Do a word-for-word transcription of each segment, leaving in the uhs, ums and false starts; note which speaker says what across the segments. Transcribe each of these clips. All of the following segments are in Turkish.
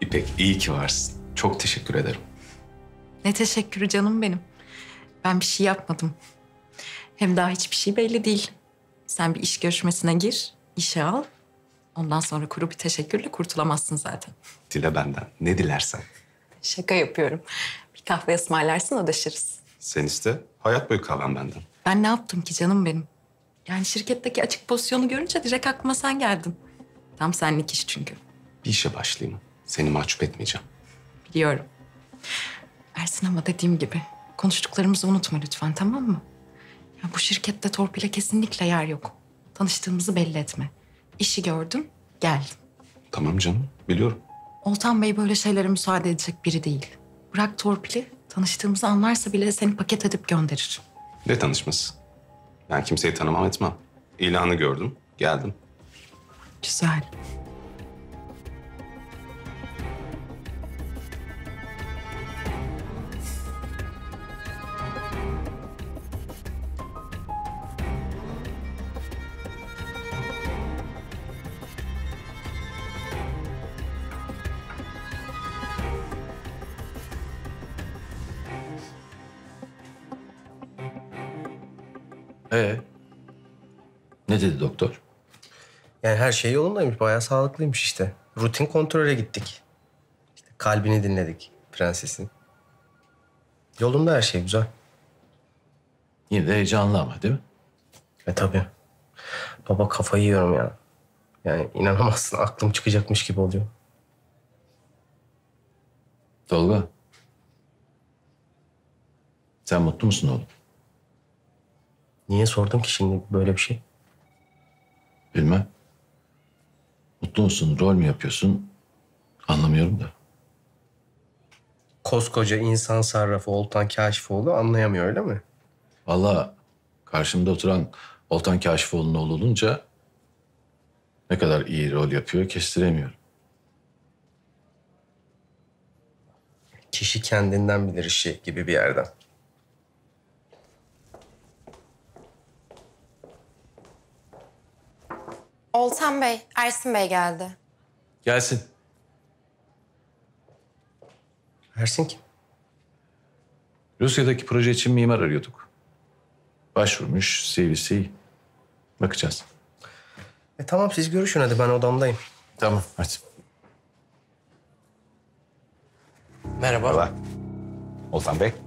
Speaker 1: İpek iyi ki varsın. Çok teşekkür ederim.
Speaker 2: Ne teşekkürü canım benim. Ben bir şey yapmadım. Hem daha hiçbir şey belli değil. Sen bir iş görüşmesine gir, işe al. Ondan sonra kuru bir teşekkürle kurtulamazsın zaten.
Speaker 1: Dile benden. Ne dilersen.
Speaker 2: Şaka yapıyorum. Bir kahve ısmarlarsın, ödeşiriz.
Speaker 1: Sen iste. Hayat boyu kahven benden.
Speaker 2: Ben ne yaptım ki canım benim? Yani şirketteki açık pozisyonu görünce direkt aklıma sen geldin. Tam senlik iş çünkü.
Speaker 1: Bir işe başlayayım. Seni mahcup etmeyeceğim.
Speaker 2: Biliyorum. Ersin ama dediğim gibi konuştuklarımızı unutma lütfen, tamam mı? Ya bu şirkette torpile kesinlikle yer yok. Tanıştığımızı belli etme. İşi gördüm, geldim.
Speaker 1: Tamam canım. Biliyorum.
Speaker 2: Oltan Bey böyle şeylere müsaade edecek biri değil. Bırak torpili, tanıştığımızı anlarsa bile seni paket edip gönderir.
Speaker 1: Ne tanışması? Ben kimseyi tanımam etmem. İlanı gördüm, geldim.
Speaker 2: Güzel.
Speaker 3: Ee, ne dedi doktor?
Speaker 4: Yani her şey yolundaymış. Bayağı sağlıklıymış işte. Rutin kontrole gittik. İşte kalbini dinledik prensesin. Yolunda her şey, güzel.
Speaker 3: Yine de heyecanlı ama değil mi?
Speaker 4: E tabii. Baba kafayı yiyorum ya. Yani inanamazsın, aklım çıkacakmış gibi oluyor.
Speaker 3: Tolga. Sen mutlu musun oğlum?
Speaker 4: Niye sordun ki şimdi böyle bir şey?
Speaker 3: Bilmem. Mutlu musun? Rol mü yapıyorsun? Anlamıyorum da.
Speaker 4: Koskoca insan sarrafı Oltan Kaşifoğlu anlayamıyor, öyle mi?
Speaker 3: Vallahi karşımda oturan Oltan Kaşifoğlu'nun oğlu olunca ne kadar iyi rol yapıyor kestiremiyorum.
Speaker 4: Kişi kendinden bilir işi gibi bir yerden.
Speaker 5: Oltan Bey, Ersin Bey geldi.
Speaker 3: Gelsin.
Speaker 4: Ersin kim?
Speaker 3: Rusya'daki proje için mimar arıyorduk. Başvurmuş, C V'si. Bakacağız.
Speaker 4: E tamam, siz görüşün hadi, ben odamdayım.
Speaker 3: Tamam, hadi.
Speaker 4: Merhaba.
Speaker 1: Merhaba. Oltan Bey.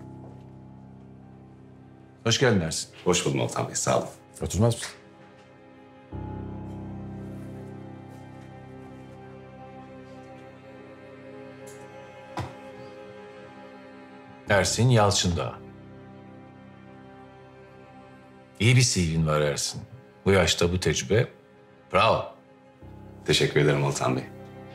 Speaker 3: Hoş geldin Ersin.
Speaker 1: Hoş buldum Oltan Bey. Sağ olun.
Speaker 3: Oturmaz mısın? Ersin Yalçındağ. İyi bir C V'in var Ersin. Bu yaşta bu tecrübe. Bravo.
Speaker 1: Teşekkür ederim Oltan Bey.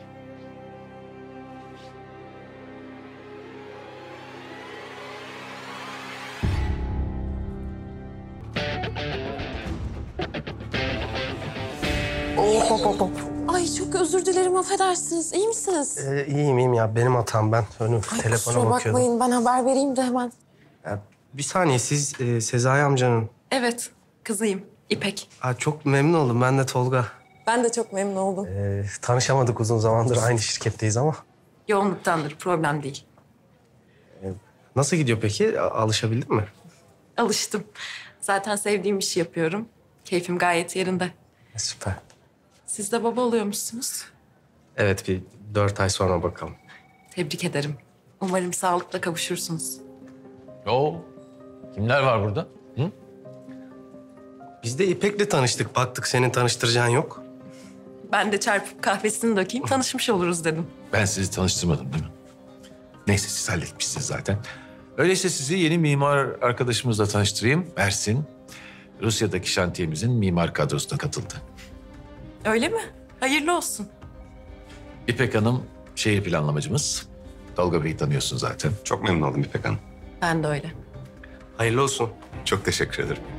Speaker 5: Hop hop hop hop. Ay çok özür dilerim, affedersiniz. İyi misiniz?
Speaker 4: Ee, iyiyim iyiyim ya, benim hatam, ben önüm
Speaker 5: Ay
Speaker 4: telefona
Speaker 5: kusura
Speaker 4: bakıyordum.
Speaker 5: bakmayın, ben haber vereyim de hemen.
Speaker 4: Ya, bir saniye, siz e, Sezai amcanın...
Speaker 2: Evet, kızıyım İpek.
Speaker 4: Aa, çok memnun oldum, ben de Tolga.
Speaker 5: Ben de çok memnun oldum.
Speaker 4: Ee, tanışamadık uzun zamandır, aynı şirketteyiz ama.
Speaker 2: Yoğunluktandır, problem değil.
Speaker 4: Nasıl gidiyor peki? A- Alışabildin mi?
Speaker 2: Alıştım. Zaten sevdiğim işi yapıyorum. Keyfim gayet yerinde.
Speaker 4: E, süper.
Speaker 2: Siz de baba oluyormuşsunuz.
Speaker 4: Evet, bir dört ay sonra bakalım.
Speaker 2: Tebrik ederim. Umarım sağlıkla kavuşursunuz.
Speaker 3: Oo. Kimler var burada? Hı?
Speaker 4: Biz de İpek'le tanıştık. Baktık senin tanıştıracağın yok.
Speaker 2: Ben de çarpıp kahvesini dökeyim, tanışmış oluruz dedim.
Speaker 3: Ben sizi tanıştırmadım değil mi? Neyse siz halletmişsiniz zaten. Öyleyse sizi yeni mimar arkadaşımızla tanıştırayım. Ersin, Rusya'daki şantiyemizin mimar kadrosuna katıldı.
Speaker 2: Öyle mi? Hayırlı olsun.
Speaker 3: İpek Hanım şehir planlamacımız. Tolga Bey'i tanıyorsun zaten.
Speaker 1: Çok memnun oldum İpek Hanım.
Speaker 2: Ben de öyle.
Speaker 4: Hayırlı olsun.
Speaker 1: Çok teşekkür ederim.